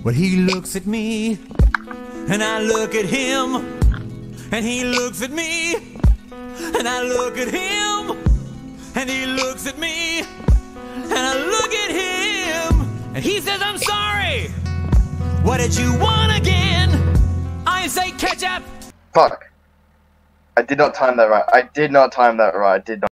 Well, he looks at me, and I look at him, and he looks at me, and I look at him, and he looks at me, and I look at him, and he says, I'm sorry. What did you want again? I say ketchup. Fuck. I did not time that right. I did not time that right. I did not.